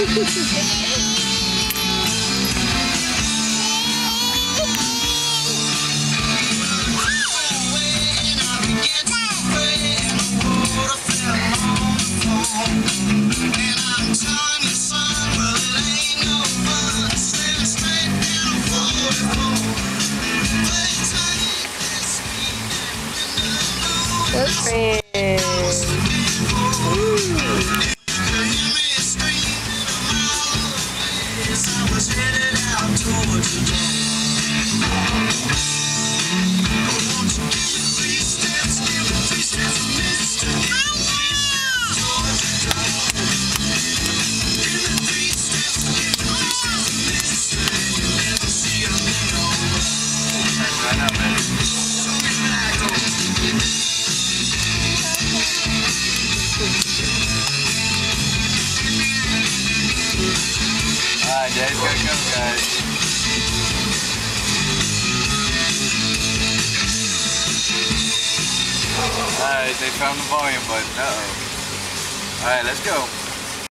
Girlfriend. Alright, Dad's gotta go, guys. Alright, they found the volume button. Uh-oh. Alright, let's go.